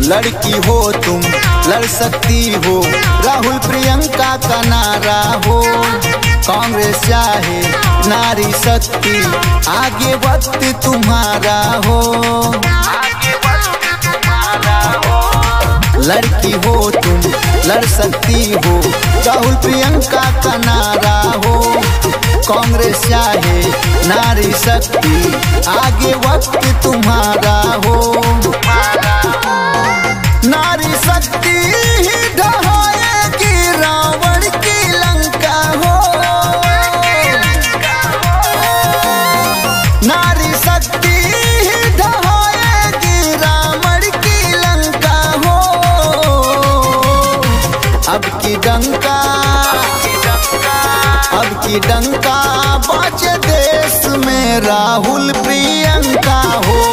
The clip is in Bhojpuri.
लड़की हो तुम लड़ सकती हो, राहुल प्रियंका का नारा हो। कांग्रेस चाहे नारी शक्ति, आगे वक्त तुम्हारा हो। लड़की हो तुम लड़ सकती हो, राहुल प्रियंका का नारा हो। कांग्रेस चाहे नारी शक्ति, आगे वक्त तुम्हारा हो। नारी शक्ति ही ढहाएगी रावण की लंका हो। नारी शक्ति ही ढहाएगी रावण की लंका हो। अब की डंका बाजे देश में राहुल प्रियंका हो।